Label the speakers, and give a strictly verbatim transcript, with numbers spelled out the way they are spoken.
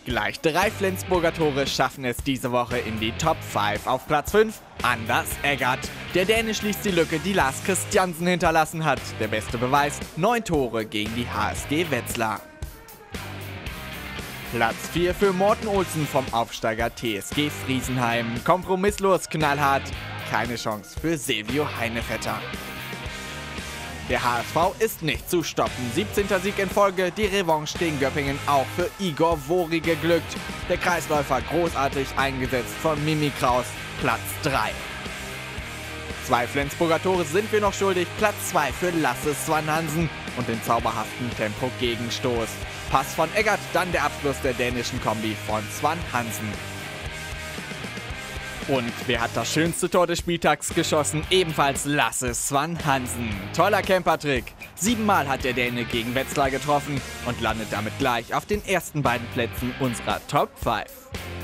Speaker 1: Gleich drei Flensburger Tore schaffen es diese Woche in die Top fünf. Auf Platz fünf Anders Eggert. Der Däne schließt die Lücke, die Lars Christiansen hinterlassen hat. Der beste Beweis, neun Tore gegen die H S G Wetzlar. Platz vier für Morten Olsen vom Aufsteiger T S G Friesenheim. Kompromisslos, knallhart, keine Chance für Silvio Heinevetter. Der H S V ist nicht zu stoppen. siebzehnter Sieg in Folge, die Revanche gegen Göppingen auch für Igor Vori geglückt. Der Kreisläufer großartig eingesetzt von Mimi Kraus, Platz drei. Zwei Flensburger Tore sind wir noch schuldig, Platz zwei für Lasse Svanhansen und den zauberhaften Tempo-Gegenstoß. Pass von Eggert, dann der Abschluss der dänischen Kombi von Svanhansen. Und wer hat das schönste Tor des Spieltags geschossen? Ebenfalls Lasse Svanhansen. Toller Campertrick. Siebenmal hat der Däne gegen Wetzlar getroffen und landet damit gleich auf den ersten beiden Plätzen unserer Top fünf.